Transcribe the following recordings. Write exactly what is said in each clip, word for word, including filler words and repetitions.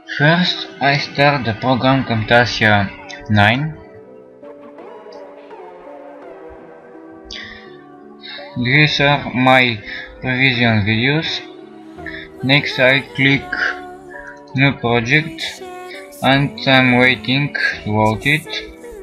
First, I start the program Camtasia nine. These are my revision videos. Next, I click New Project and I'm waiting to load it.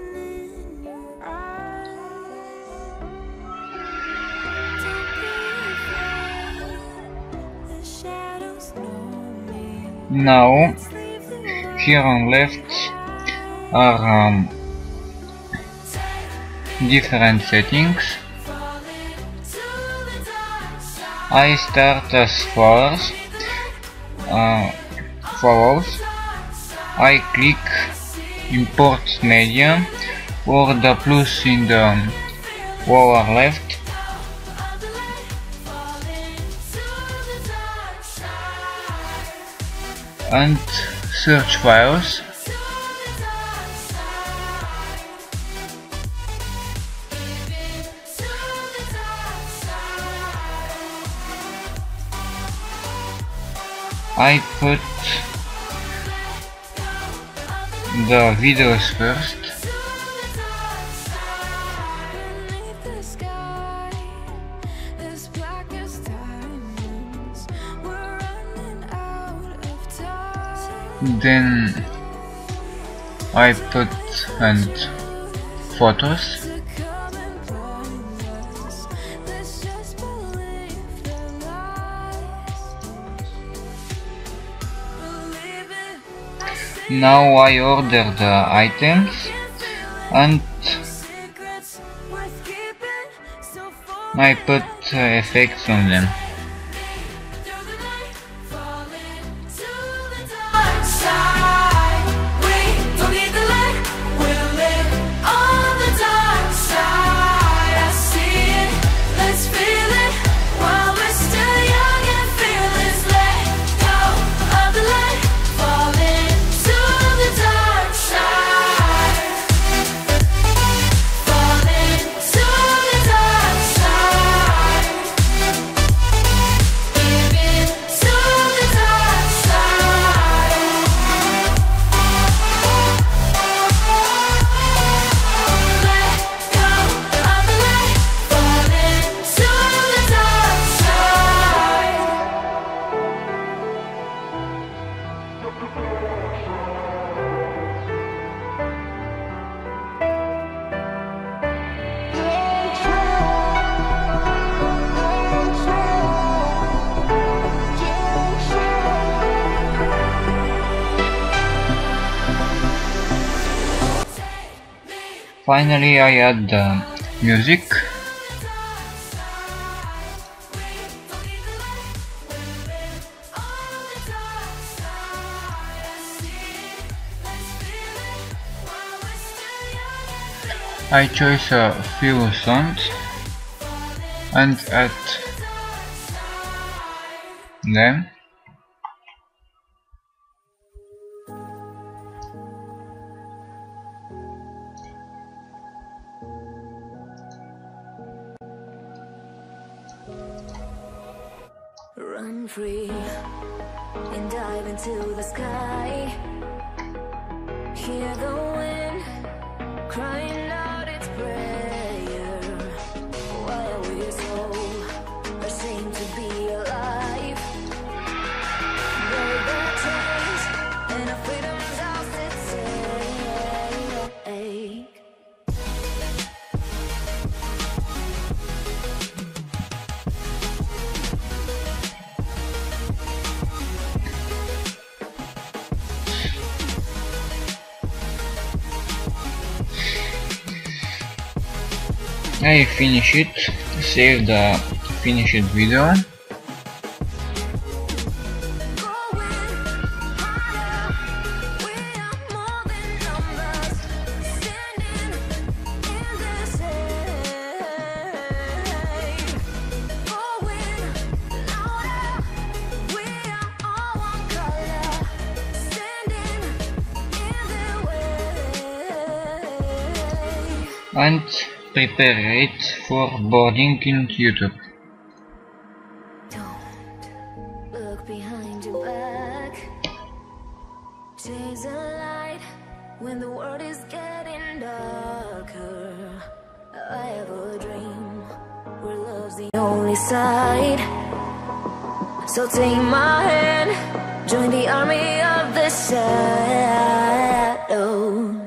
Now, here on left are um, different settings. I start as follows. Uh, follows. I click Import Media or the plus in the lower left. And search files. I put the videos first. Then I put and photos. Now I order the items and I put uh, effects on them. Finally, I add the music. I choose a few songs and add them. Run free and dive into the sky. Hear the wind crying out its prayer. Why are we so ashamed to be alive? Bury their chains and our freedom's ours to take. I finish it, save the finished video. And prepare it for boarding in YouTube. Don't look behind your back. Chase a light when the world is getting darker. I have a dream where love's the only side. So take my hand, join the army of the shadows.